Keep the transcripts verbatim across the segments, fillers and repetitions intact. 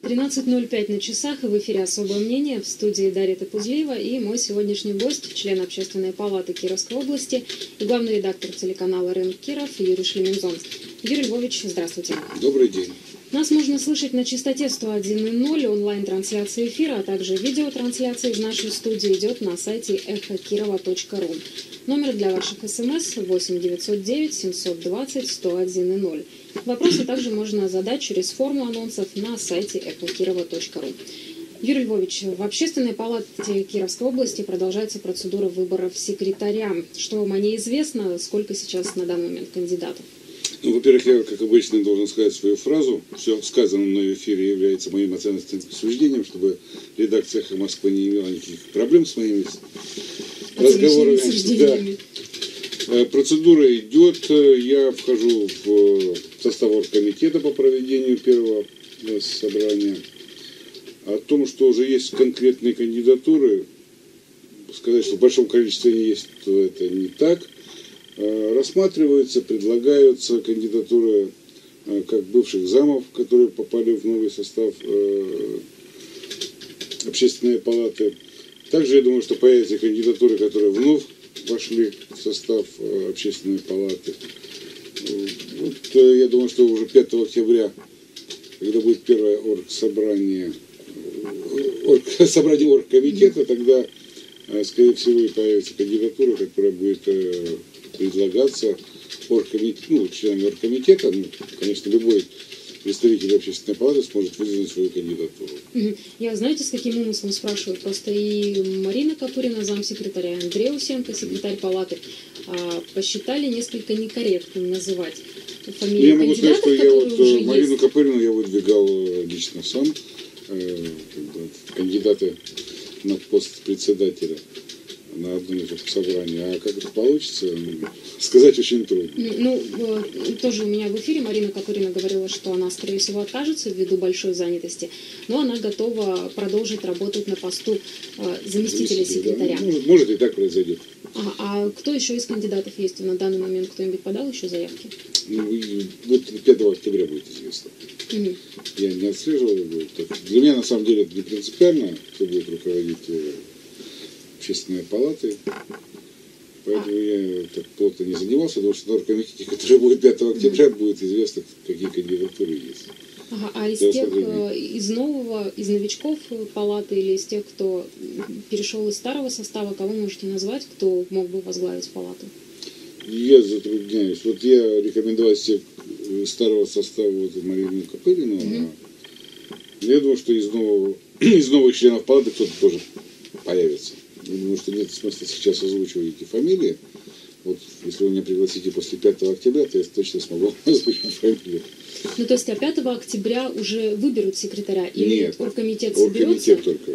тринадцать ноль пять на часах, и в эфире «Особое мнение», в студии Дарья Топузлиева и мой сегодняшний гость, член Общественной палаты Кировской области и главный редактор телеканала «Рынок Киров» Юрий Шлеминзон. Юрий Львович, здравствуйте. Добрый день. Нас можно слышать на частоте сто один и ноль, онлайн-трансляции эфира, а также видеотрансляция из нашей студии идет на сайте эхо кирова точка ру. Номер для ваших смс восемь девятьсот девять семьсот двадцать сто один и ноль. Вопросы также можно задать через форму анонсов на сайте эхо кирова точка ру. Юрий Львович, в Общественной палате Кировской области продолжается процедура выборов секретаря. Что вам о ней известно? Сколько сейчас на данный момент кандидатов? Ну, во-первых, я, как обычно, должен сказать свою фразу. Все сказанное мной в эфире является моим оценочным суждением, чтобы редакция «Эхо Москвы» не имела никаких проблем с моими разговорами. Да. Процедура идет. Я вхожу в состав оргкомитета по проведению первого собрания. О том, что уже есть конкретные кандидатуры, сказать, что в большом количестве они есть, то это не так. Рассматриваются, предлагаются кандидатуры как бывших замов, которые попали в новый состав Общественной палаты. Также я думаю, что появятся кандидатуры, которые вновь вошли в состав Общественной палаты. Вот, я думаю, что уже пятого октября, когда будет первое оргсобрание, орг, собрание оргкомитета, тогда, скорее всего, и появится кандидатура, которая будет предлагаться оргкомитет, ну, членами оргкомитета. Ну, конечно, любой представитель Общественной палаты сможет выдвинуть свою кандидатуру. Я, знаете, с каким умыслом спрашиваю? Просто и Марина Копырина, замсекретаря, Андрей Усенко, секретарь палаты, посчитали несколько некорректным называть фамилии я могу сказать, что я вот уже Марину есть. Копырину я выдвигал лично сам, кандидаты на пост председателя на одном из собраний. А как это получится, сказать очень трудно. Ну, тоже у меня в эфире Марина Копырина говорила, что она, скорее всего, откажется ввиду большой занятости, но она готова продолжить работать на посту заместителя секретаря. Да. Может, может и так произойдет. Ага, а кто еще из кандидатов есть на данный момент? Кто-нибудь подал еще заявки? Ну, вот пятого октября будет известно. Угу. Я не отслеживал. Для меня, на самом деле, это не принципиально, кто будет руководить Общественной палаты. Поэтому а. я так плотно не занимался, потому что на оргкомитете, который будет пятого октября, mm. будет известно, какие кандидатуры есть. Ага, а из тех, из нового, из новичков палаты или из тех, кто перешел из старого состава, кого можете назвать, кто мог бы возглавить палату? Я затрудняюсь. Вот я рекомендовал из тех старого состава вот, Марину Копырину. Mm-hmm. А я думаю, что из, нового, из новых членов палаты кто-то тоже появится. Я думаю, что нет смысла сейчас озвучивать эти фамилии. Вот если вы меня пригласите после пятого октября, то я точно смогу озвучить фамилию. Ну, то есть, а пятого октября уже выберут секретаря? Или нет, оргкомитет соберется? Оргкомитет только.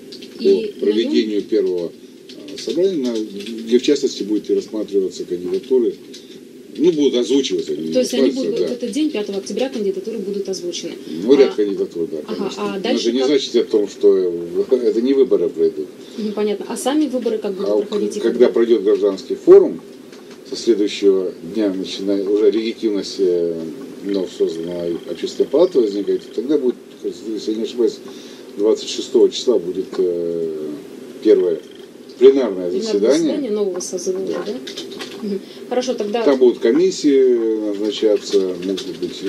И по проведению нем... первого собрания, где в частности будет рассматриваться кандидатуры. Ну, будут озвучиваться. То есть они будут, да. В этот день, пятого октября, кандидатуры будут озвучены. Ну, ряд а... кандидатур, да, ага, конечно. а Но это не как... значит о том, что это не выборы пройдут. Непонятно. А сами выборы как будут а проходить? Когда, когда пройдет гражданский форум, со следующего дня, начиная уже легитимность вновь созданной Общественной палаты возникает, тогда будет, если я не ошибаюсь, двадцать шестого числа будет э, первое пленарное заседание. заседание нового созыва, да? Да? Угу. Хорошо, тогда... Там будут комиссии назначаться, могут быть...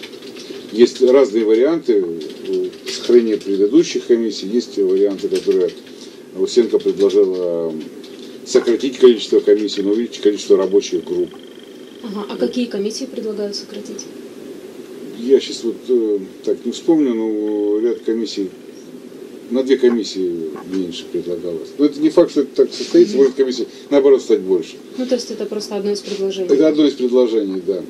Есть разные варианты сохранения предыдущих комиссий, есть варианты, которые Усенко предложила сократить количество комиссий, но увеличить количество рабочих групп. Ага, а какие комиссии предлагают сократить? Я сейчас вот э, так не вспомню, но ряд комиссий, на две комиссии меньше предлагалось. Но это не факт, что это так состоится, mm-hmm. может комиссия наоборот стать больше. Ну то есть это просто одно из предложений? Это одно из предложений, да.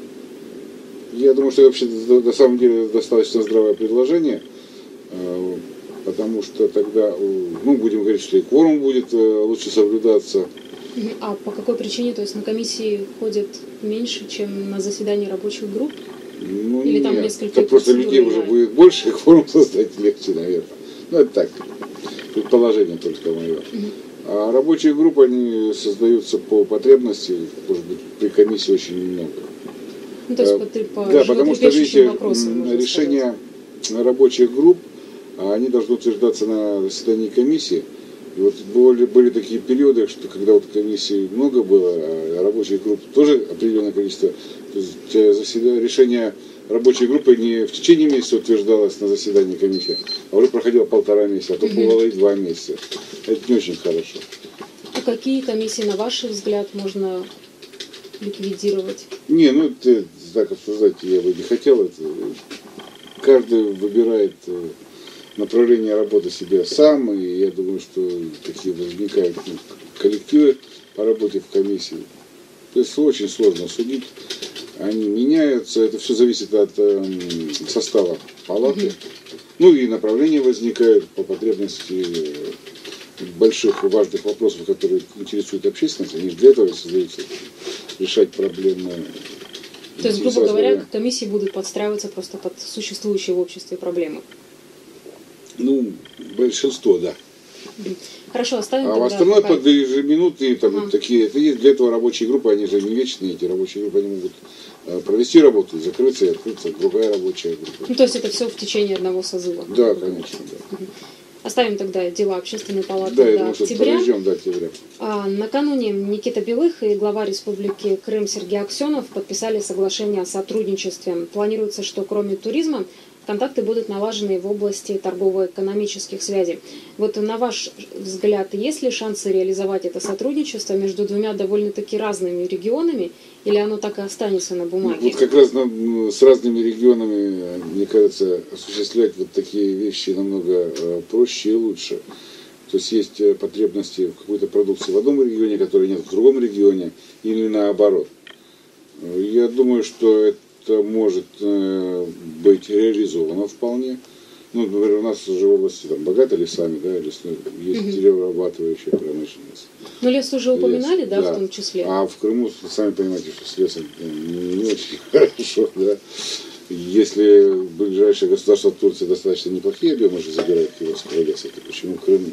Я думаю, что вообще на самом деле достаточно здравое предложение, э, потому что тогда, ну, будем говорить, что и кворум будет э, лучше соблюдаться. А по какой причине? То есть на комиссии ходят меньше, чем на заседании рабочих групп? Ну, или там нет, несколько так просто людей уже будет больше, и кворум создать легче, наверное. Ну, это так, предположение только мое. Угу. А рабочие группы, они создаются по потребности, может быть, при комиссии очень немного. Ну, то есть по, по да, потому что, видите, вопросам, решение рабочих групп, а они должны утверждаться на заседании комиссии. И вот были, были такие периоды, что когда вот комиссий много было, а рабочих групп тоже определенное количество, то есть заседание, решение рабочей группы не в течение месяца утверждалось на заседании комиссии, а уже проходило полтора месяца, а то бывало и два месяца. Это не очень хорошо. А какие комиссии, на ваш взгляд, можно ликвидировать? Не, ну это так обсуждать я бы не хотел. Это, каждый выбирает направление работы себе сам, и я думаю, что такие возникают ну, коллективы по работе в комиссии. То есть очень сложно судить. Они меняются, это все зависит от э, состава палаты. Угу. Ну и направления возникают по потребности больших и важных вопросов, которые интересуют общественность. Они для этого создаются, решать проблемы. То есть, грубо говоря, комиссии будут подстраиваться просто под существующие в обществе проблемы? Ну, большинство, да. Хорошо, оставим а тогда... А остальное пока... под ежеминутные там ага. такие. Это есть для этого рабочие группы, они же не вечные, эти рабочие группы, они могут провести работу, закрыться и открыться другая рабочая группа. Ну, то есть это все в течение одного созыва? Да, конечно, да. Угу. Оставим тогда дела общественной палаты да, до думаю, октября. Подождем до октября. А, накануне Никита Белых и глава Республики Крым Сергей Аксенов подписали соглашение о сотрудничестве. Планируется, что кроме туризма контакты будут налажены в области торгово-экономических связей. Вот на ваш взгляд, есть ли шансы реализовать это сотрудничество между двумя довольно-таки разными регионами, или оно так и останется на бумаге? Вот как раз на, с разными регионами, мне кажется, осуществлять вот такие вещи намного проще и лучше. То есть есть потребности в какой-то продукции в одном регионе, которой нет в другом регионе, или наоборот. Я думаю, что это это может э, быть реализовано вполне. Ну, например, у нас же в области там, богаты лесами, да, лесной, есть угу. деревообрабатывающая промышленность. Но лес уже упоминали, лес, да, да, в том числе? А в Крыму, сами понимаете, что с лесом не, не очень хорошо, да. Если ближайшее государство Турция достаточно неплохие объемы же забирает кировского леса, то почему Крым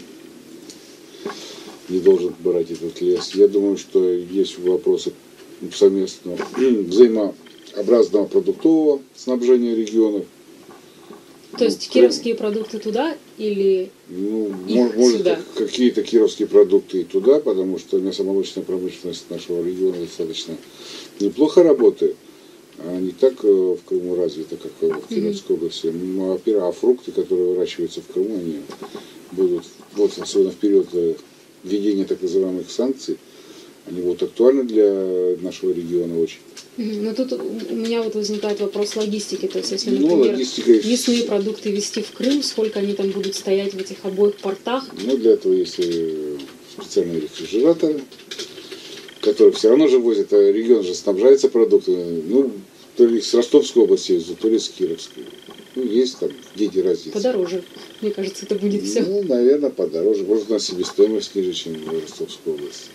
не должен брать этот лес? Я думаю, что есть вопросы совместного взаимо образного продуктового снабжения регионов. То есть ну, кировские продукты туда или ну, их может, сюда? Какие-то кировские продукты и туда, потому что мясомолочная промышленность нашего региона достаточно неплохо работает. А не так в Крыму развита, как в Кировской mm-hmm. области. Ну, а фрукты, которые выращиваются в Крыму, они будут, вот особенно в период введения так называемых санкций, они будут актуальны для нашего региона очень. Но тут у меня вот возникает вопрос логистики. То есть, если, например, ну, мясные продукты везти в Крым, сколько они там будут стоять в этих обоих портах? Ну, для этого есть специальные рефрижераторы, которые все равно же возят, а регион же снабжается продуктами. Ну, то ли с Ростовской области ездят, то ли с Кировской. Ну, есть там, где разница. Подороже. Мне кажется, это будет все. Ну, наверное, подороже. Может, у нас себестоимость ниже, чем в Ростовской области.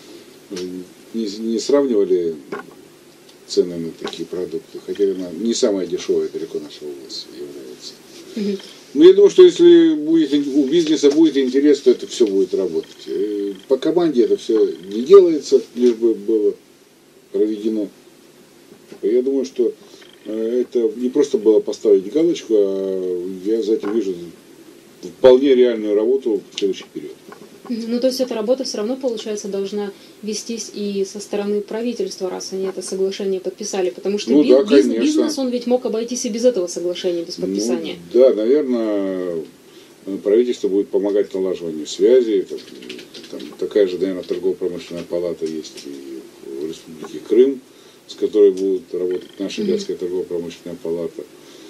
Не, не сравнивали цены на такие продукты, хотя она не самая дешевая далеко наша область является. Угу. Но я думаю, что если будет, у бизнеса будет интерес, то это все будет работать. По команде это все не делается, лишь бы было проведено. Я думаю, что это не просто было поставить галочку, а я за этим вижу вполне реальную работу в следующий период. Ну, то есть эта работа все равно, получается, должна вестись и со стороны правительства, раз они это соглашение подписали. Потому что ну, бизнес, да, конечно. бизнес, он ведь мог обойтись и без этого соглашения, без подписания. Ну, да, наверное, правительство будет помогать налаживанию связи. Там, там, такая же, наверное, торгово-промышленная палата есть и в Республике Крым, с которой будет работать наша Вятская mm-hmm. торгово-промышленная палата.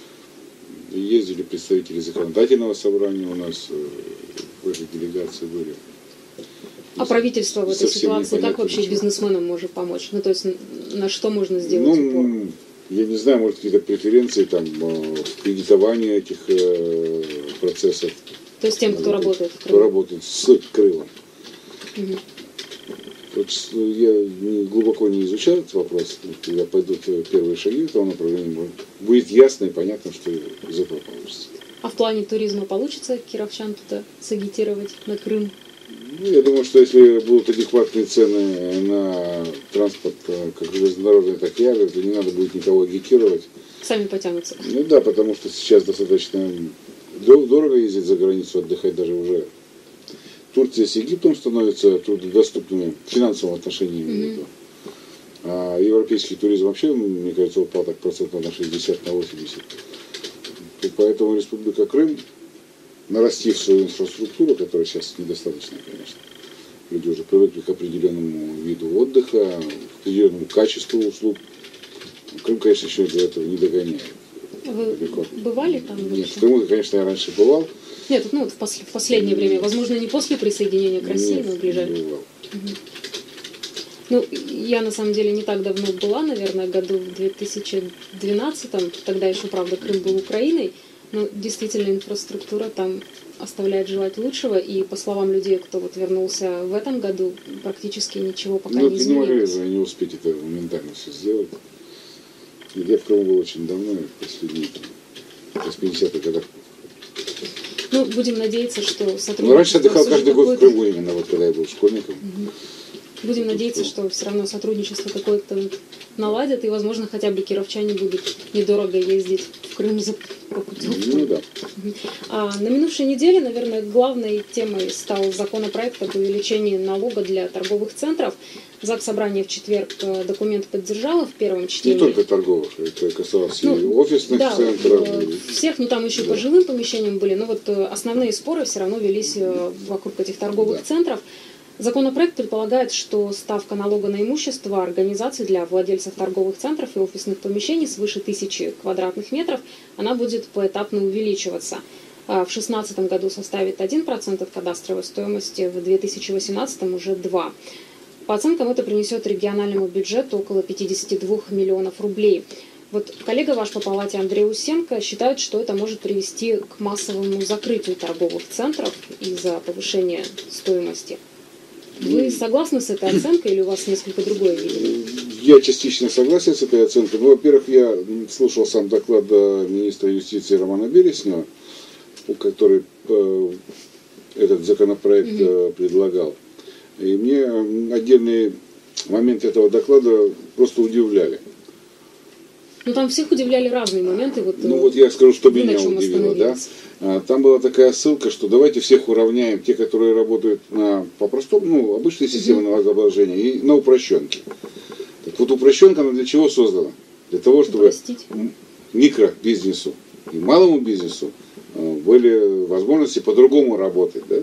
И ездили представители законодательного собрания у нас, в этой делегации были. А правительство в этой ситуации как вообще ничего. Бизнесменам может помочь? Ну, то есть на что можно сделать ну, упор? Я не знаю, может, какие-то преференции там, в кредитовании этих э, процессов. То есть тем, кто работает в Крыму? Кто работает с Крымом. Угу. Вот я не, глубоко не изучал этот вопрос. Когда пойдут первые шаги в этом направлении, будет ясно и понятно, что из этого получится. А в плане туризма получится кировчан туда сагитировать на Крым? Ну, я думаю, что если будут адекватные цены на транспорт, как железнодорожный, так и авиа, то не надо будет никого агитировать. сами потянутся. Ну да, потому что сейчас достаточно дорого ездить за границу, отдыхать даже уже. Турция с Египтом становятся труднодоступными в финансовом отношении. Mm-hmm. А европейский туризм вообще, мне кажется, упал так процентов на шестьдесят, на восемьдесят. И поэтому Республика Крым, нарастив свою инфраструктуру, которая сейчас недостаточная, конечно, люди уже привыкли к определенному виду отдыха, к определенному качеству услуг. Крым, конечно, еще до этого не догоняет. Вы далеко. Бывали там? Нет, в Крыму, конечно, я раньше бывал. Нет, ну вот в, пос в последнее Нет. время, возможно, не после присоединения к России, Нет, но ближайшее. Угу. Ну, я на самом деле не так давно была, наверное, году в две тысячи двенадцатом, тогда еще, правда, Крым был Украиной, но действительно инфраструктура там оставляет желать лучшего, и по словам людей, кто вот вернулся в этом году, практически ничего пока ну, не изменилось. Ну, не могли не успеть это моментально все сделать. Я в Крыму был очень давно, последние восьмидесятых годах. Ну, будем надеяться, что сотрудничество... Ну, раньше отдыхал каждый год в Крыму именно, вот когда я был школьником. Угу. Будем надеяться, что все равно сотрудничество какое-то наладят, и, возможно, хотя бы кировчане будут недорого ездить в Крым за путевку. Ну да. А на минувшей неделе, наверное, главной темой стал законопроект об увеличении налога для торговых центров. Заксобрание в четверг документ поддержало в первом чтении. Не только торговых, это касалось ну, и офисных да, центров. Всех, ну там еще да. по жилым помещениям были, но вот основные споры все равно велись вокруг этих торговых да. центров. Законопроект предполагает, что ставка налога на имущество организаций для владельцев торговых центров и офисных помещений свыше тысячи квадратных метров, она будет поэтапно увеличиваться. В две тысячи шестнадцатом году составит один процент от кадастровой стоимости, в две тысячи восемнадцатом уже два процента. По оценкам, это принесет региональному бюджету около пятидесяти двух миллионов рублей. Вот коллега ваш по палате Андрей Усенко считает, что это может привести к массовому закрытию торговых центров из-за повышения стоимости. Вы согласны с этой оценкой или у вас несколько другое видение? Я частично согласен с этой оценкой. Ну, во-первых, я слушал сам доклад министра юстиции Романа Береснева, который э, этот законопроект э, предлагал. И мне отдельные моменты этого доклада просто удивляли. Ну, там всех удивляли разные моменты. Вот, ну, вот я скажу, что меня удивило, да. Там была такая ссылка, что давайте всех уравняем, те, которые работают на, по-простому, ну, обычной системе uh-huh. налогообложения, и на упрощенке. Так вот, упрощенка она для чего создана? Для того, чтобы Упростить. микробизнесу и малому бизнесу были возможности по-другому работать, да.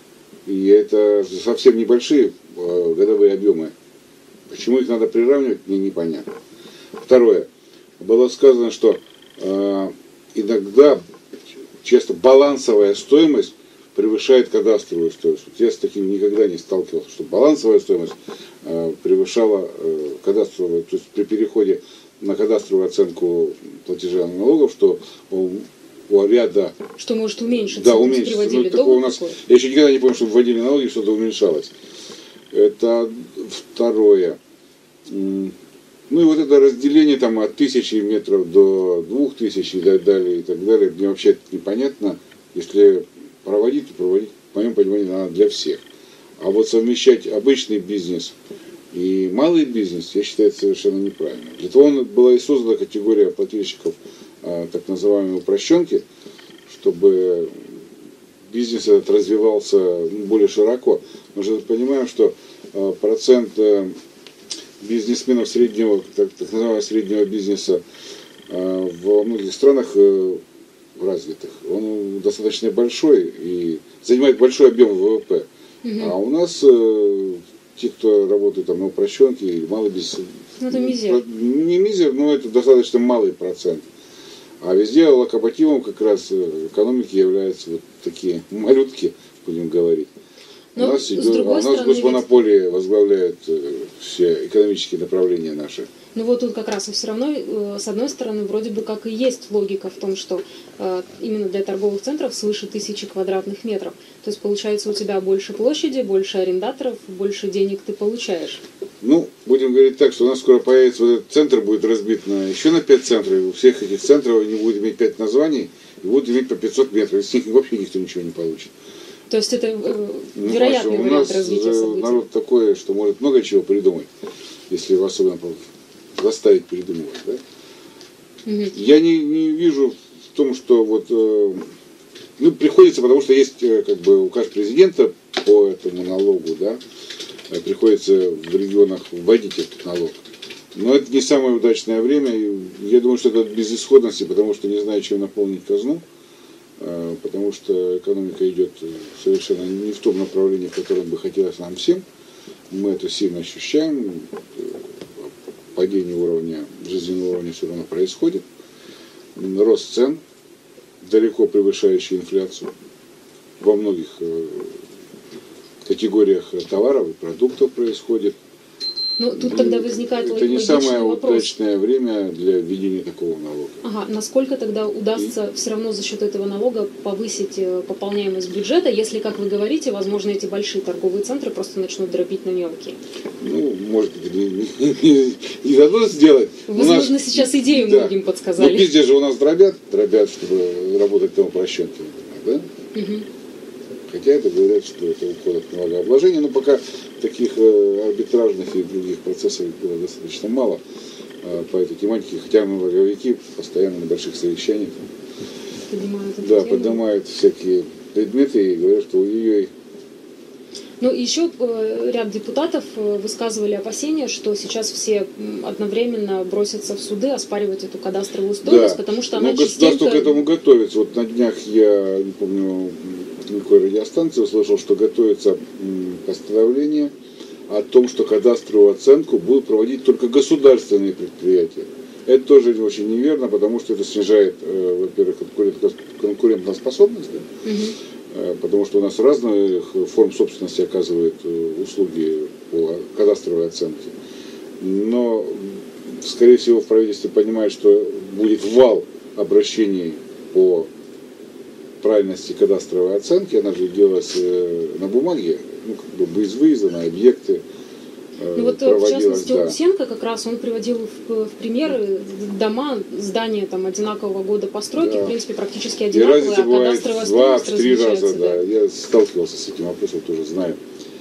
И это совсем небольшие годовые объемы. Почему их надо приравнивать, мне непонятно. Второе. Было сказано, что э, иногда часто балансовая стоимость превышает кадастровую стоимость. Вот я с таким никогда не сталкивался, что балансовая стоимость э, превышала э, кадастровую. То есть при переходе на кадастровую оценку платежа налогов, что у, у ряда... Что может уменьшиться. Да, уменьшиться. Ну, такого у нас, я еще никогда не помню, что вводили налоги, что-то уменьшалось. Это второе. Ну и вот это разделение там от тысячи метров до двух тысяч и так далее, и так далее, мне вообще это непонятно. Если проводить, то проводить, по моему пониманию, надо для всех. А вот совмещать обычный бизнес и малый бизнес, я считаю, это совершенно неправильно. Для того была и создана категория плательщиков, так называемые упрощенки, чтобы бизнес этот развивался более широко. Мы же понимаем, что процент бизнесменов среднего, так, так называемого среднего бизнеса э, во многих странах э, развитых, он достаточно большой и занимает большой объем ВВП. Угу. А у нас э, те, кто работает там на упрощенке или малый бизнес, ну, это мизер. Не мизер, но это достаточно малый процент. А везде локомотивом как раз экономики являются вот такие малютки, будем говорить. Но у нас, идет, а у нас госмонополии ведь... возглавляют все экономические направления наши. Ну вот тут как раз и все равно, с одной стороны, вроде бы как и есть логика в том, что э, именно для торговых центров свыше тысячи квадратных метров. То есть получается у тебя больше площади, больше арендаторов, больше денег ты получаешь. Ну, будем говорить так, что у нас скоро появится вот этот центр, будет разбит на еще на пять центров. И у всех этих центров они будут иметь пять названий и будут иметь по пятьсот метров. С них вообще никто ничего не получит. То есть это э, вероятный ну, вариант развития событий. У нас народ такой, что может много чего придумать, если его особенно заставить придумывать. Да? Угу. Я не, не вижу в том, что вот, э, ну, приходится, потому что есть э, как бы указ президента по этому налогу, да, э, приходится в регионах вводить этот налог. Но это не самое удачное время. Я думаю, что это от безысходности, потому что не знаю, чем наполнить казну, э, потому что экономика идет совершенно не в том направлении, в котором бы хотелось нам всем. Мы это сильно ощущаем. Падение уровня, жизненного уровня все равно происходит. Рост цен, далеко превышающий инфляцию во многих э, категориях товаров и продуктов происходит. Ну, тут тогда возникает это не самое вопрос. удачное время для введения такого налога. Ага, насколько тогда удастся и? все равно за счет этого налога повысить пополняемость бюджета, если, как вы говорите, возможно, эти большие торговые центры просто начнут дробить на мелкие? Ну, может быть, не, не, не, не дадут сделать. Возможно, нас, сейчас идею да. многим подсказали. Но везде же у нас дробят, дробят, чтобы работать на упрощенке, да? Угу. Хотя это говорят, что это уход от налогообложения, но пока таких э, арбитражных и других процессов было достаточно мало э, по этой тематике, хотя налоговики постоянно на больших совещаниях поднимают, да, поднимают всякие предметы и говорят, что ой-ой-ой. Ну, еще э, ряд депутатов э, высказывали опасения, что сейчас все одновременно бросятся в суды оспаривать эту кадастровую стоимость, да. потому что она Но государство частенько... к этому готовится. Вот на днях я, не помню, на какой радиостанции услышал, что готовится постановление о том, что кадастровую оценку будут проводить только государственные предприятия. Это тоже очень неверно, потому что это снижает, э, во-первых, конкурентоспособность, да? Угу. Потому что у нас разных форм собственности оказывают услуги по кадастровой оценке. Но, скорее всего, в правительстве понимают, что будет вал обращений по правильности кадастровой оценки. Она же делалась на бумаге, ну, как бы без выезда на объекты. Ну вот, в частности, да. Усенко как раз, он приводил в, в пример дома, здания там одинакового года постройки, да. в принципе, практически одинаковые, а кадастровая стоимость два-три раза, да. да. Я сталкивался с этим вопросом, тоже знаю.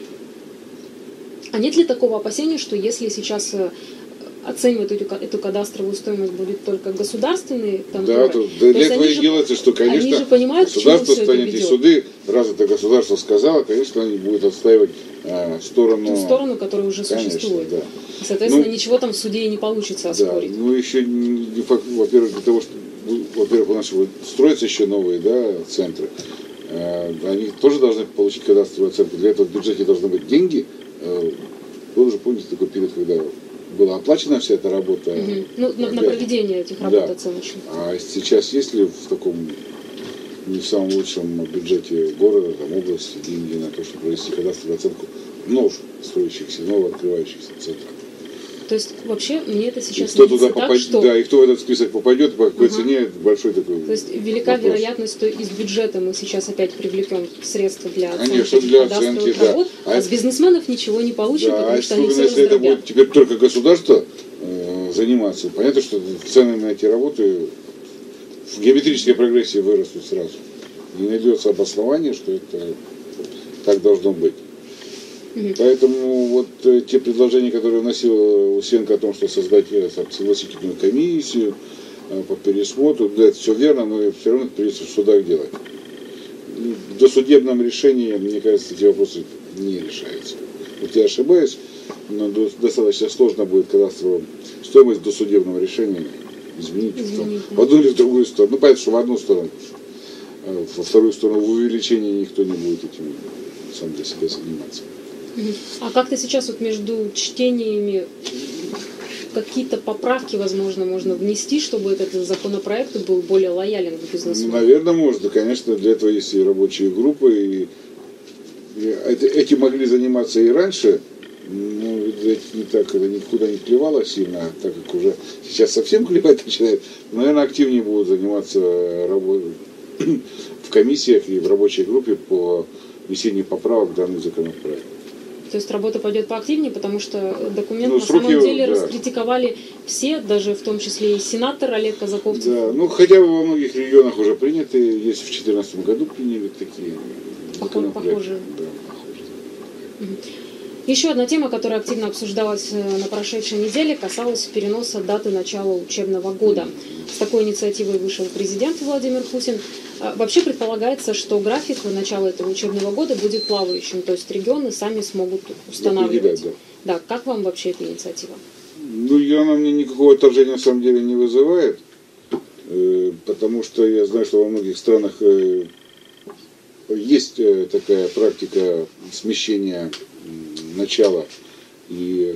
А нет ли такого опасения, что если сейчас оценивать эту, эту кадастровую стоимость будет только государственные конторы? Да, то, для этого и делается, что, конечно, понимают, государство станет и суды, раз это государство сказало, конечно, они будут отстаивать э, сторону... Ту сторону, которая уже конечно, существует. Да. И, соответственно, ну, ничего там в суде и не получится оспорить. Да, ну, еще, во-первых, для того, что, во-первых, у нас строятся еще новые, да, центры, э, они тоже должны получить кадастровую оценку. Для этого в бюджете должны быть деньги. Э, вы уже помните такой период, когда была оплачена вся эта работа. Угу. Ну, на, на проведение этих работ да. оценочных. А сейчас есть ли в таком не в самом лучшем бюджете города, там, области, деньги на то, чтобы провести кадастровую оценку вновь строящихся, новооткрывающихся центров? То есть вообще мне это сейчас кто туда попад... так, что... Да, и кто в этот список попадет, по какой ага. цене, это большой такой То есть велика вопрос. Вероятность, что из бюджета мы сейчас опять привлекем средства для оценки, Конечно, для оценки, да. работ, а, а с бизнесменов ничего не получим, да, потому а что они все если раздробят. это будет теперь только государство э, заниматься, понятно, что цены на эти работы в геометрической прогрессии вырастут сразу. Не найдется обоснования, что это так должно быть. Угу. Поэтому вот э, те предложения, которые вносил Усенко о том, что создать э, согласительную комиссию э, по пересмотру, да, это все верно, но все равно придется в судах делать. В досудебном решении, мне кажется, эти вопросы не решаются. Вот я ошибаюсь, но достаточно сложно будет кадастровую стоимость в досудебном решении изменить, изменить в, да. в одну или в другую сторону. Ну, понятно, что в одну сторону. Во вторую сторону, в увеличении никто не будет этим сам для себя заниматься. А как-то сейчас вот между чтениями какие-то поправки, возможно, можно внести, чтобы этот законопроект был более лоялен к бизнесменам? Ну, наверное, можно. Конечно, для этого есть и рабочие группы. И, и эти могли заниматься и раньше, но видать, не так, это никуда не клевало сильно, так как уже сейчас совсем клевать начинает. Наверное, активнее будут заниматься работой в комиссиях и в рабочей группе по внесению поправок в данный законопроект. То есть работа пойдет поактивнее, потому что документ ну, на самом его, деле да. раскритиковали все, даже в том числе и сенатор Олег Казаковцев. Да, ну хотя бы во многих регионах уже приняты, есть в две тысячи четырнадцатом году приняли такие законопроекты. Похоже. Да, похоже. Угу. Еще одна тема, которая активно обсуждалась на прошедшей неделе, касалась переноса даты начала учебного года. С такой инициативой вышел президент Владимир Путин. Вообще предполагается, что график начала этого учебного года будет плавающим, то есть регионы сами смогут устанавливать. Да, да. Да, как вам вообще эта инициатива? Ну, я, она мне никакого отторжения на самом деле не вызывает, потому что я знаю, что во многих странах есть такая практика смещения начала и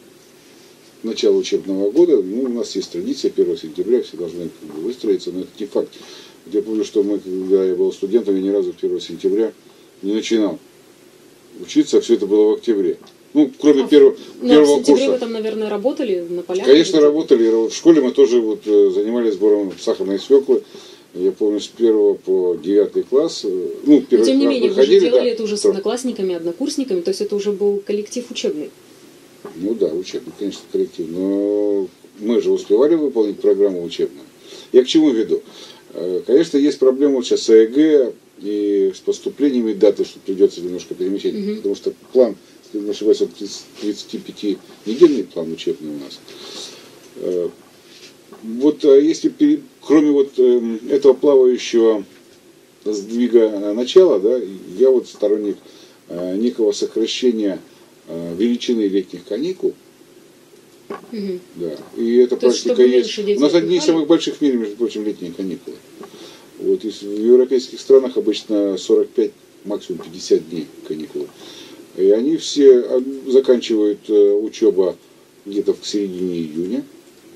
начала учебного года. Ну, у нас есть традиция, первого сентября, все должны выстроиться, но это не факт. Я помню, что мы, когда я был студентом, я ни разу первого сентября не начинал учиться, все это было в октябре. Ну, кроме а, первого, первого в сентябре курса. Вы там, наверное, работали на полях? Конечно, работали. В школе мы тоже вот занимались сбором сахарной свеклы. Я помню, с первого по девятый класс. Ну, первый Но, тем не менее, вы же делали да, это уже с одноклассниками, однокурсниками, то есть это уже был коллектив учебный. Ну да, учебный, конечно, коллектив. Но мы же успевали выполнить программу учебную. Я к чему веду? Конечно, есть проблема вот сейчас с ЕГЭ и с поступлениями даты, что придется немножко перемещать, угу. Потому что план, если не ошибаюсь, тридцатипятинедельный план учебный у нас. Вот если, кроме вот этого плавающего сдвига начала, да, я вот сторонник некого сокращения величины летних каникул. Угу. Да. И эта То практика есть. У нас одни из самых больших в мире, между прочим, летние каникулы. Вот в европейских странах обычно сорок пять, максимум пятьдесят дней каникулы. И они все заканчивают учебу где-то в середине июня,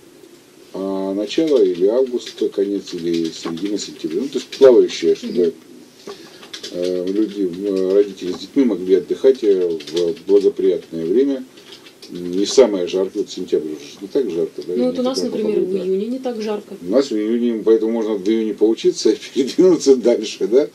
а начало или август, конец, или середина сентября. Ну, то есть плавающее, чтобы mm-hmm. люди, родители с детьми могли отдыхать в благоприятное время. Не самое жаркое, вот сентябрь уже не так жарко. Да, ну вот у нас, например, погода, в июне не так жарко. У нас в июне, поэтому можно в июне поучиться и передвинуться дальше, да.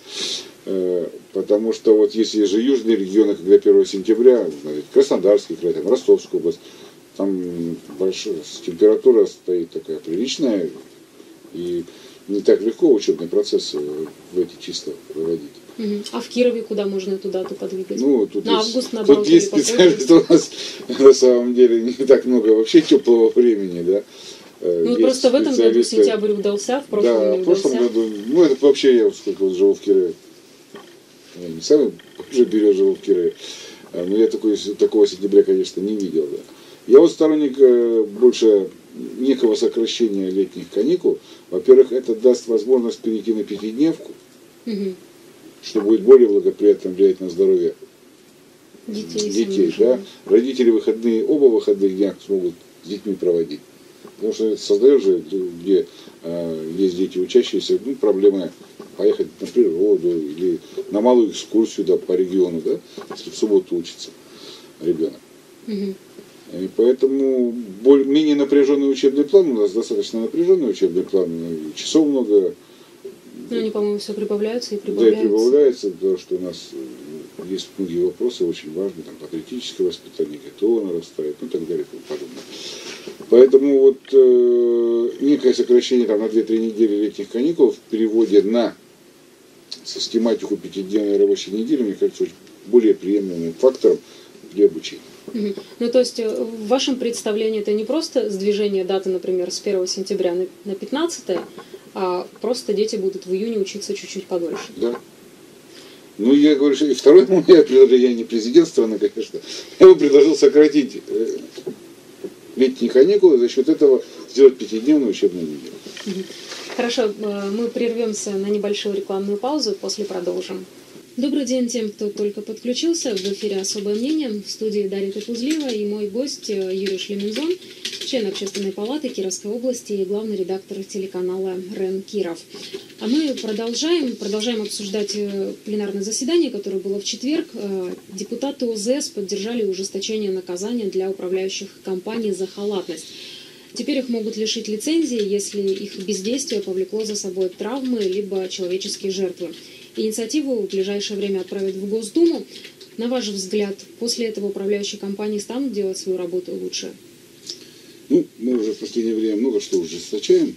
Потому что вот если же южные регионы, когда первого сентября, Краснодарский край, там, Ростовская область, там большая температура стоит такая приличная, и не так легко учебный процесс в эти числа проводить. Угу. А в Кирове куда можно эту дату подвигать? Ну, тут на есть, август, наоборот, тут есть специалисты, у нас на самом деле не так много вообще теплого времени, да. Ну вот просто в этом году сентябрь удался, в прошлом да, не в прошлом удался. году, ну это вообще я сколько вот живу в Кирове, я не самый уже берет живу в Кирове, но я такой, такого сентября, конечно, не видел, да. Я вот сторонник больше некого сокращения летних каникул. Во-первых, это даст возможность перейти на пятидневку, угу. что будет более благоприятно влиять на здоровье детей. детей да. Родители выходные, оба выходных дня смогут с детьми проводить. Потому что это создает же, где э, есть дети учащиеся, ну, проблемы поехать на природу или на малую экскурсию да, по региону, да, если в субботу учится ребенок. Угу. И поэтому более, менее напряженный учебный план, у нас достаточно напряженный учебный план, часов много. Но они, по-моему, все прибавляются и прибавляются. Да, и прибавляются, потому что у нас есть многие вопросы очень важные, там, патриотическое воспитание, ГТО нарастает, ну и так далее и тому подобное. Поэтому вот э, некое сокращение там, на две-три недели летних каникул в переводе на систематику пятидневной рабочей недели, мне кажется, очень более приемлемым фактором при обучении. Угу. Ну, то есть в вашем представлении это не просто сдвижение даты, например, с первого сентября на пятнадцатое, а просто дети будут в июне учиться чуть-чуть подольше. Да. Ну, я говорю, что и второе мое предложение, я не президент страны, конечно, я бы предложил сократить летние каникулы, за счет этого сделать пятидневную учебную неделю. Угу. Хорошо, мы прервемся на небольшую рекламную паузу, после продолжим. Добрый день тем, кто только подключился. В эфире «Особое мнение». В студии Дарья Топузлева и мой гость Юрий Шлемензон, член Общественной палаты Кировской области и главный редактор телеканала РЕН Киров. А мы продолжаем, продолжаем обсуждать пленарное заседание, которое было в четверг. Депутаты ОЗС поддержали ужесточение наказания для управляющих компаний за халатность. Теперь их могут лишить лицензии, если их бездействие повлекло за собой травмы либо человеческие жертвы. Инициативу в ближайшее время отправят в Госдуму. На ваш взгляд, после этого управляющие компании станут делать свою работу лучше? Ну, мы уже в последнее время много что ужесточаем.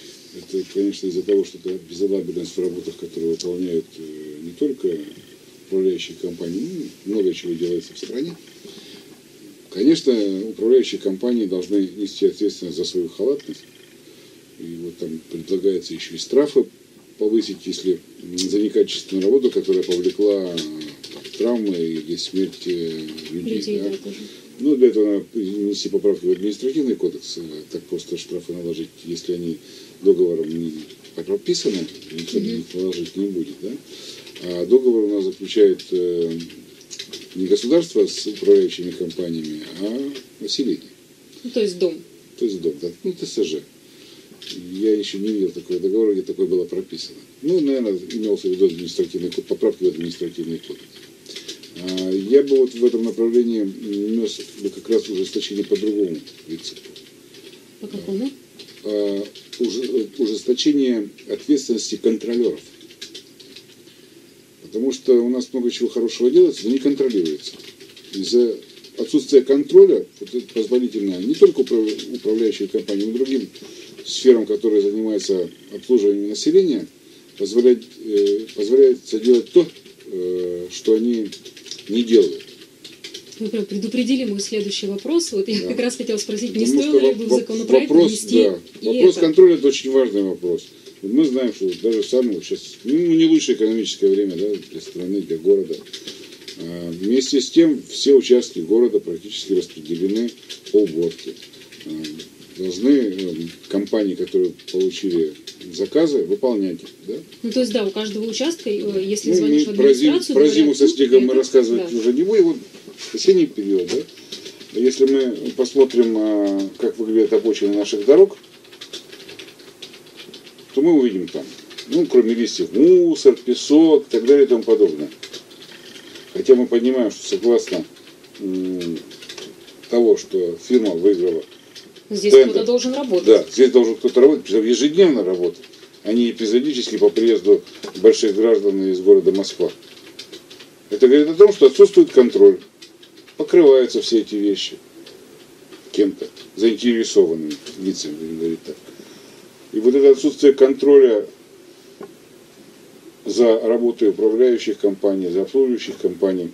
Это, конечно, из-за того, что это безалаберность в работах, которые выполняют не только управляющие компании, ну, много чего делается в стране. Конечно, управляющие компании должны нести ответственность за свою халатность. И вот там предлагается еще и штрафы повысить, если за некачественную работу, которая повлекла травмы или смерть людей. Людей, да? да, тоже. Ну, для этого надо внести поправки в административный кодекс, так просто штрафы наложить, если они договором не прописаны, никто mm-hmm. их наложить не будет. Да? А договор у нас заключает э, не государство с управляющими компаниями, а население. Ну, то есть дом. То есть дом, да. Ну, ТСЖ. Я еще не видел такого договора, где такое было прописано. Ну, наверное, имелся в виду административный код, поправки в административный кодекс. А я бы вот в этом направлении нес бы как раз ужесточение по другому принципу. По какому? А, ужесточение ответственности контролеров. Потому что у нас много чего хорошего делается, но не контролируется. Из-за отсутствия контроля, позволительно не только управляющей компанией, но и другим сферам, которые занимаются обслуживанием населения, позволяет, э, позволяется делать то, э, что они не делают. Вы прям предупредили мой следующий вопрос. Вот я да. как раз хотела спросить, не Потому стоило ли бы в законопроект вопрос, внести да. и Вопрос это? контроля – это очень важный вопрос. Мы знаем, что даже самое сейчас, ну, не лучшее экономическое время, да, для страны, для города. А, вместе с тем, все участки города практически распределены по уборке. А, должны э, компании, которые получили заказы, выполнять их. Да? Ну, то есть, да, у каждого участка, если ну, звонишь в администрацию... Про зиму со снегом мы это, рассказывать да. уже не будем. Вот осенний период, да? Если мы посмотрим, а, как выглядят обочины наших дорог, то мы увидим там, ну, кроме листьев, мусор, песок и так далее и тому подобное. Хотя мы понимаем, что согласно м, того, что фирма выиграла здесь тендер, кто-то должен работать. Да, здесь должен кто-то работать, причем ежедневно работать, а не эпизодически по приезду больших граждан из города Москва. Это говорит о том, что отсутствует контроль. Покрываются все эти вещи кем-то, заинтересованными лицами, будем говорить так. И вот это отсутствие контроля за работой управляющих компаний, за обслуживающих компаний,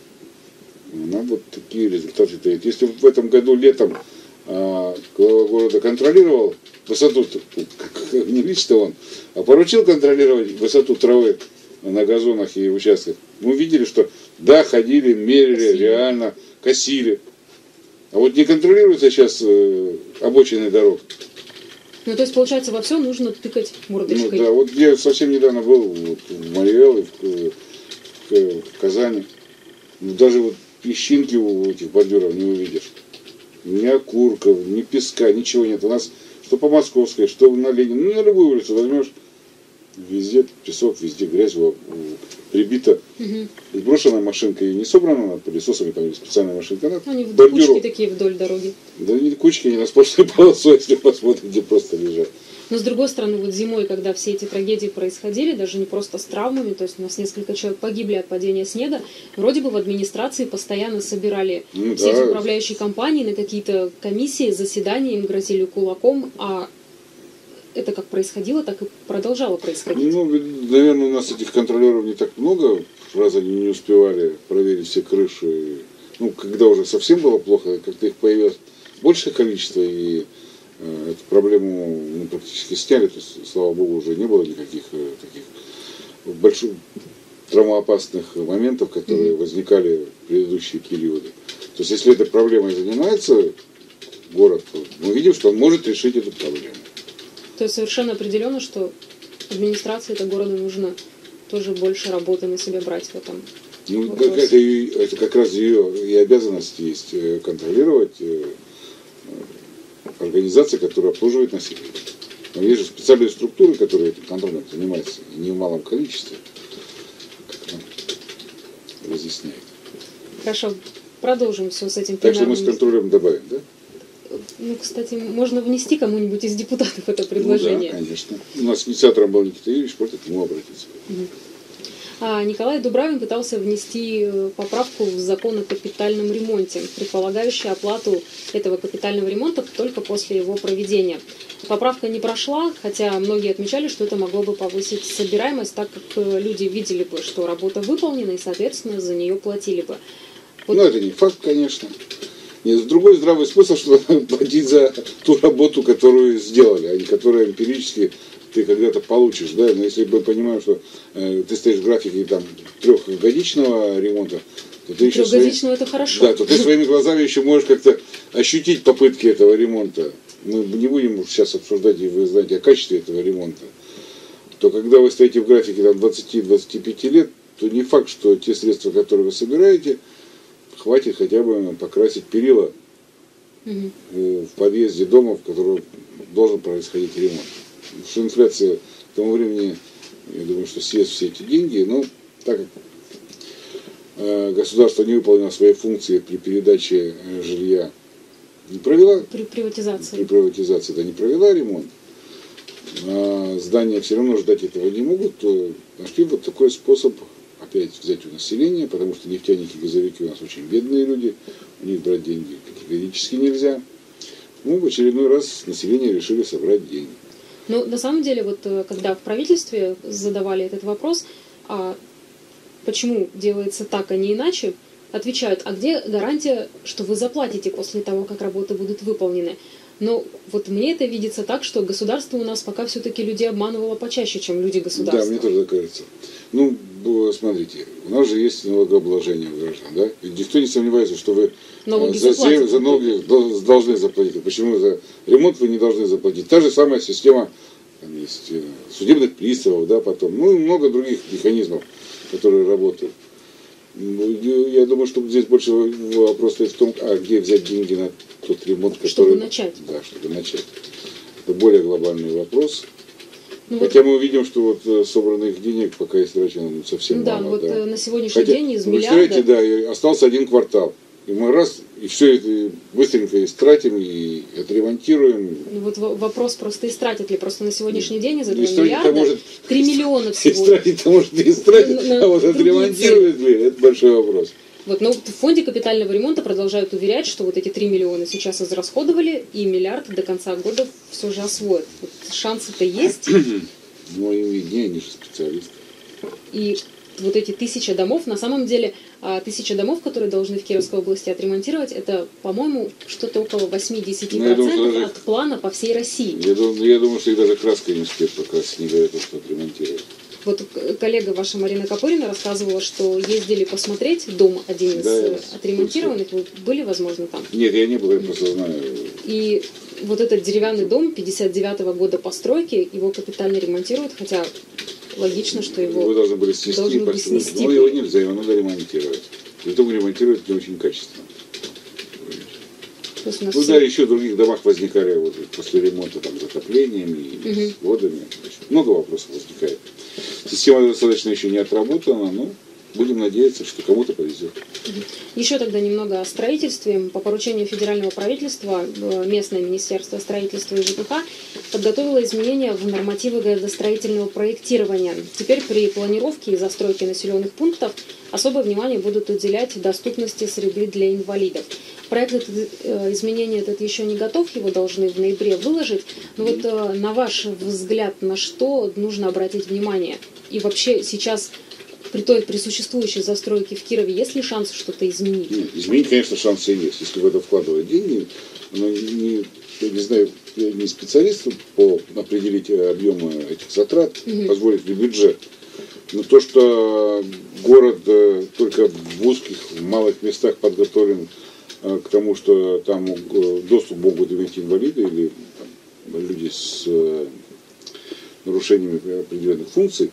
она вот такие результаты дает. Если в этом году летом а, глава города контролировал высоту, не лично он, а поручил контролировать высоту травы на газонах и участках, мы видели, что да, ходили, мерили, косили. реально косили. А вот не контролируется сейчас э, обочины дорог. Ну, то есть, получается, во все нужно тыкать мордочкой. Ну, да, вот я совсем недавно был вот, в Мариэл, в, в, в Казани. Ну, даже вот песчинки у этих бордюров не увидишь. Ни окурков, ни песка, ничего нет. У нас что по Московской, что на Ленина, ну, на любую улицу возьмешь, везде песок, везде грязь, прибита. Угу. Сброшенная машинка и не собрана пылесосами, там специальная машинка. Она они в бордюру. кучки такие вдоль дороги. Да не кучки, не на сплошной полосой, если посмотреть, где просто лежат. Но с другой стороны, вот зимой, когда все эти трагедии происходили, даже не просто с травмами, то есть у нас несколько человек погибли от падения снега, вроде бы в администрации постоянно собирали ну, все да. эти управляющие компании на какие-то комиссии, заседания, им грозили кулаком, а это как происходило, так и продолжало происходить. Ну, наверное, у нас этих контролеров не так много, раз они не успевали проверить все крыши. Ну, когда уже совсем было плохо, как-то их появилось большее количество, и э, эту проблему ну, практически сняли, то есть, слава богу, уже не было никаких э, таких больших травмоопасных моментов, которые mm-hmm. возникали в предыдущие периоды. То есть, если этой проблемой занимается город, то мы видим, что он может решить эту проблему. То есть совершенно определенно, что администрации этого города нужно тоже больше работы на себя брать в этом ну, вопросе. Это, это как раз ее и обязанность есть контролировать организации, которые обслуживают население. Но есть же специальные структуры, которые этим контролем занимаются, и не в малом количестве, как нам разъясняет. Хорошо, продолжим все с этим. Так что мы с контролем добавим, да? Ну, кстати, можно внести кому-нибудь из депутатов это предложение. Ну да, конечно. У нас инициатором был Никита Юрьевич, может к нему обратиться. Угу. А Николай Дубравин пытался внести поправку в закон о капитальном ремонте, предполагающую оплату этого капитального ремонта только после его проведения. Поправка не прошла, хотя многие отмечали, что это могло бы повысить собираемость, так как люди видели бы, что работа выполнена, и, соответственно, за нее платили бы. Вот. Ну, это не факт, конечно. Нет, другой здравый смысл, что платить за ту работу, которую сделали, а не которую эмпирически ты когда-то получишь. Да? Но если мы понимаем, что э, ты стоишь в графике там, трехгодичного ремонта, то ты еще трехгодичного свои... это хорошо. Да, то ты своими глазами еще можешь как-то ощутить попытки этого ремонта. Мы не будем сейчас обсуждать, и вы знаете, о качестве этого ремонта. То когда вы стоите в графике двадцати-двадцати пяти лет, то не факт, что те средства, которые вы собираете, хватит хотя бы покрасить перила угу. в подъезде дома, в котором должен происходить ремонт. Потому что инфляция к тому времени, я думаю, что съест все эти деньги, но так как э, государство не выполнило свои функции при передаче э, жилья, не провела при приватизации. При приватизации да, не провела ремонт, а здания все равно ждать этого не могут, то нашли вот такой способ опять взять у населения, потому что нефтяники, газовики у нас очень бедные люди, у них брать деньги категорически нельзя. Ну, в очередной раз население решили собрать деньги. Ну, на самом деле, вот когда в правительстве задавали этот вопрос, а почему делается так, а не иначе, отвечают, а где гарантия, что вы заплатите после того, как работы будут выполнены? Но вот мне это видится так, что государство у нас пока все-таки людей обманывало почаще, чем люди государства. Да, мне тоже так кажется. Ну, смотрите, у нас же есть налогообложение у граждан, да? И никто не сомневается, что вы налоги за, землю, за налоги должны заплатить. Почему за ремонт вы не должны заплатить? Та же самая система, там есть судебных приставов, да, потом, ну и много других механизмов, которые работают. Я думаю, что здесь больше вопрос стоит в том, а где взять деньги на тот ремонт, который... Чтобы начать. Да, чтобы начать. Это более глобальный вопрос. Ну, Хотя вот... мы видим, что вот собранных денег пока истрачено совсем да, мало. Да, вот на сегодняшний Хотя, день из вы миллиарда... Да, и остался один квартал. И мы раз, и все это быстренько истратим, и отремонтируем. Ну, вот вопрос просто истратят ли. Просто на сегодняшний день из этого истратить миллиарда может, три миллиона всего. Истратить-то может и истратить, ну, а вот отремонтируют ли, это большой вопрос. Вот, но в фонде капитального ремонта продолжают уверять, что вот эти три миллиона сейчас израсходовали, и миллиард до конца года все же освоят. Вот шансы-то есть. Ну, им виднее, они же специалисты. И вот эти тысяча домов, на самом деле, тысяча домов, которые должны в Кировской области отремонтировать, это, по-моему, что-то около восемьдесят процентов ну, думаю, от плана по всей России. Я думаю, я думаю, что их даже краской не успеют покрасить, не говорят, что отремонтировать. Вот коллега ваша Марина Копырина рассказывала, что ездили посмотреть дом один из да, отремонтированных. Вы были, возможно, там? Нет, я не был, я просто знаю. И вот этот деревянный дом пятьдесят девятого года постройки, его капитально ремонтируют, хотя логично, что его Вы должны были снести. Должны были снести. Но его нельзя, его надо ремонтировать. Притом ремонтируют не очень качественно. Ну все... да, еще в других домах возникали вот, после ремонта там, затоплениями, угу. с водами. Много вопросов возникает. Система достаточно еще не отработана, но будем надеяться, что кому-то повезет. Еще тогда немного о строительстве. По поручению федерального правительства местное министерство строительства и ЖКХ подготовило изменения в нормативы градостроительного проектирования. Теперь при планировке и застройке населенных пунктов особое внимание будут уделять доступности среды для инвалидов. Проект этот, изменения этот еще не готов, его должны в ноябре выложить. Но вот на ваш взгляд, на что нужно обратить внимание? И вообще сейчас при той, при существующей застройке в Кирове есть ли шанс что-то изменить? Нет, изменить, конечно, шансы есть. Если в это вкладывать деньги, но не, я не знаю, я не специалист по определить объемы этих затрат, угу. позволит ли бюджет. Но то, что город только в узких, в малых местах подготовлен к тому, что там доступ могут иметь инвалиды или там, люди с нарушениями определенных функций,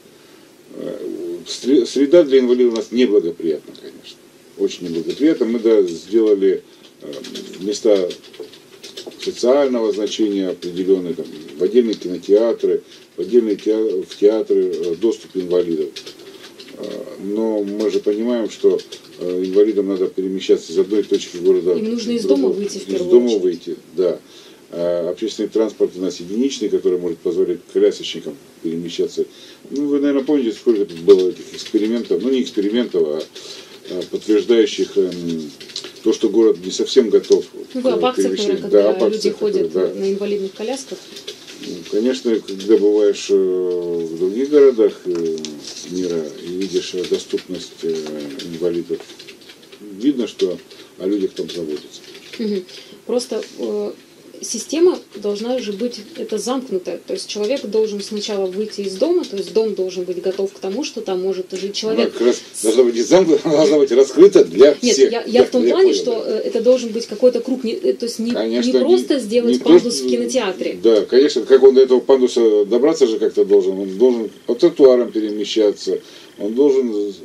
среда для инвалидов у нас неблагоприятна, конечно. Очень неблагоприятна. Мы да, сделали места социального значения определенные, там, в отдельные кинотеатры, в отдельные театры, в театры доступ инвалидов. Но мы же понимаем, что инвалидам надо перемещаться из одной точки города. Им нужно из дома выйти в первую Из дома очередь. выйти, да. Общественный транспорт у нас единичный, который может позволить колясочникам перемещаться. Ну, вы, наверное, помните, сколько было этих экспериментов, ну не экспериментов, а подтверждающих эм, то, что город не совсем готов Ну, к об акциях, наверное, когда да, об люди акциях, ходят которые, да. на инвалидных колясках. Конечно, когда бываешь в других городах мира и видишь доступность инвалидов, видно, что о людях там заботятся. Угу. Просто э, система должна же быть это замкнутая. То есть человек должен сначала выйти из дома, то есть дом должен быть готов к тому, что там может жить человек. Она как раз должна быть не замкнута, она должна быть раскрыта для Нет, всех. я, я в том я плане, понял, что да. это должен быть какой-то круг, не, то есть не, Конечно, не просто не, сделать не пандус просто, в кинотеатре. Да, конечно, как он до этого пандуса добраться же как-то должен, он должен по тротуарам перемещаться, он должен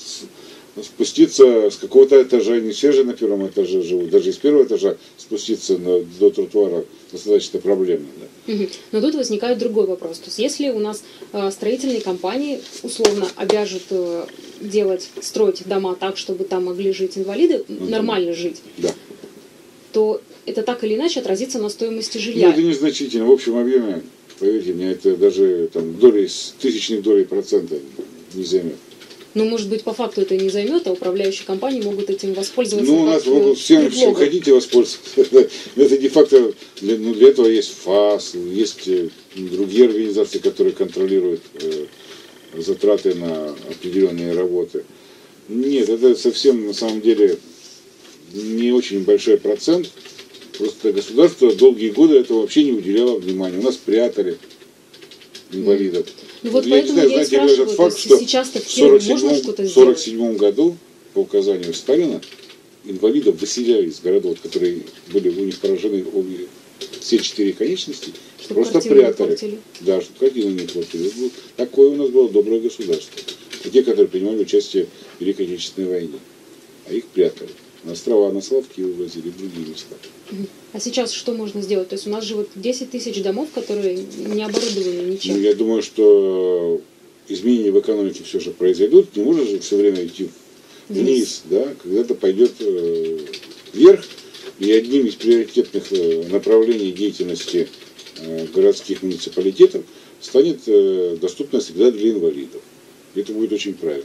спуститься с какого-то этажа, не все же на первом этаже живут, даже из первого этажа спуститься на, до тротуара достаточно проблемно. Да. Угу. Но тут возникает другой вопрос. То есть если у нас э, строительные компании условно обяжут э, делать, строить дома так, чтобы там могли жить инвалиды, угу. нормально жить, да. то это так или иначе отразится на стоимости жилья. Ну, это незначительно. В общем объеме, поверьте мне, это даже там, доли, тысячных долей процента не займет. Ну, может быть, по факту это не займет, а управляющие компании могут этим воспользоваться. Ну, у нас могут всем, всем хотите воспользоваться. Это де-факто, для, ну, для этого есть ФАС, есть другие организации, которые контролируют э, затраты на определенные работы. Нет, это совсем на самом деле не очень большой процент. Просто государство долгие годы этого вообще не уделяло внимания. У нас прятали инвалидов. Ну, вот я поэтому не знаю, я и знаете, спрашиваю, этот факт, то что сейчас-то в в Кирове можно что-то сделать? сорок седьмом году по указанию Сталина инвалидов выселяли из городов, которые были у них поражены обе, все четыре конечности, чтобы просто прятали. Да, чтобы картину не платили. Такое у нас было доброе государство. И те, которые принимали участие в Великой Отечественной войне. А их прятали. На острова, на Славки увозили, в другие места. А сейчас что можно сделать? То есть у нас же вот десять тысяч домов, которые не оборудованы ничем. Ну, я думаю, что изменения в экономике все же произойдут. Не может же все время идти вниз, вниз. Да? Когда-то пойдет э, вверх. И одним из приоритетных э, направлений деятельности э, городских муниципалитетов станет э, доступная среда для инвалидов. И это будет очень правильно.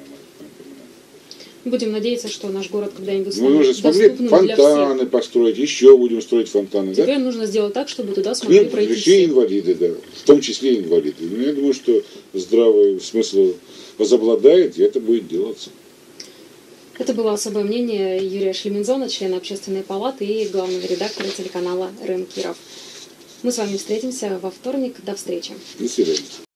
Будем надеяться, что наш город когда-нибудь станет доступным для всех. Мы уже смогли фонтаны построить, еще будем строить фонтаны. Теперь да? нужно сделать так, чтобы туда смогли Нет, пройти все инвалиды, да, в том числе инвалиды. Но я думаю, что здравый смысл возобладает, и это будет делаться. Это было особое мнение Юрия Шлемензона, члена Общественной палаты и главного редактора телеканала РЕН Киров. Мы с вами встретимся во вторник. До встречи. До свидания.